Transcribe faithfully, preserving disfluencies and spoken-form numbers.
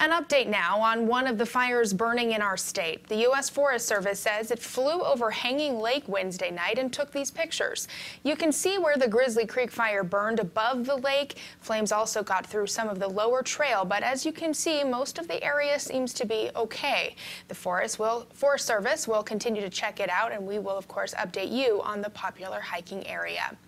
An update now on one of the fires burning in our state. The U S Forest Service says it flew over Hanging Lake Wednesday night and took these pictures. You can see where the Grizzly Creek Fire burned above the lake. Flames also got through some of the lower trail, but as you can see, most of the area seems to be okay. The Forest, will, Forest Service will continue to check it out, and we will, of course, update you on the popular hiking area.